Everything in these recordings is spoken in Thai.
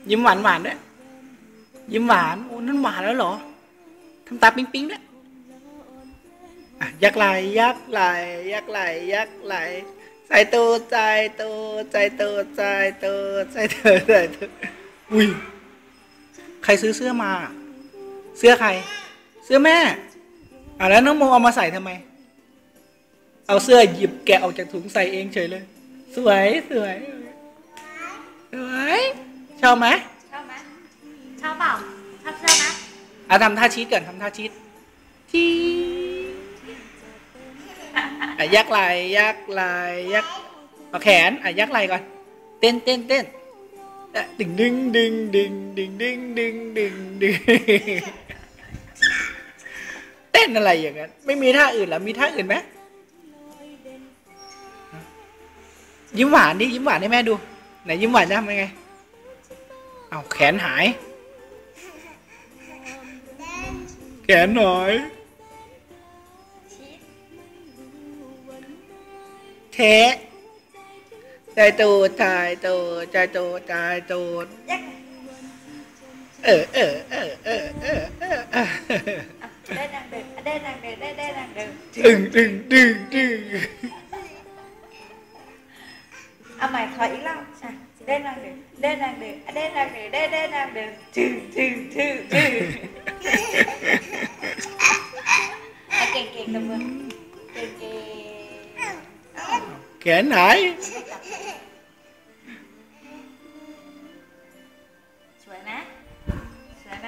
ยิ้มหวานหวานด้วยยิ้มหวานโอ้นั่นหวานแล้วเหรอทำตาปิ๊งปิ๊งด้วยยักไหลยักไหลยักไหลยักไหลใส่ตัวใจตัวใจตัวใจตัวใจตัวใจตัวอุ้ยใครซื้อเสื้อมาเสื้อใครเสื้อแม่แล้วน้องโมเอามาใส่ทำไมเอาเสื้อหยิบแกะออกจากถุงใส่เองเฉยเลยสวยสวยสวยชอบไหมชอบไหมชอบเปล่าชอบเสื้อไหมทำท่าชีสก่อนทำท่าชีสชียักไหลยักไหลยักเอาแขนยักไหลก่อนเต้นเต้นเต้นดึงดึงดึงดึงดึงดึงดึงดึงดึงเต้นอะไรอย่างนั้นไม่มีท่าอื่นหรอมีท่าอื่นไหมยิ้มหวานดิยิ้มหวานให้แม่ดูไหนยิ้มหวานจะทำยังไงเอาแขนหายแขนหน่อยเทใจตูดใจตูดใจตูดใจตูดได้นางเดินได้นางเดินได้นางเดินดึงดึงดึงดึงเอาใหม่ขออีกรอบใช่ได้นางเดินได้นางเดินได้นางเดินได้นางเดินถึงเก่งเก่งตัวมือเก่งเก่งแขนหายสวยไหมสวยไหม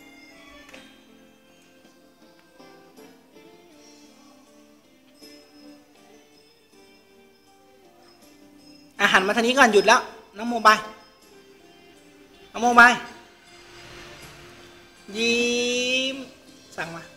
อาหารมาทางนี้ก่อนหยุดแล้วน้องโมบายน้องโมบายยิ้มสั่งมา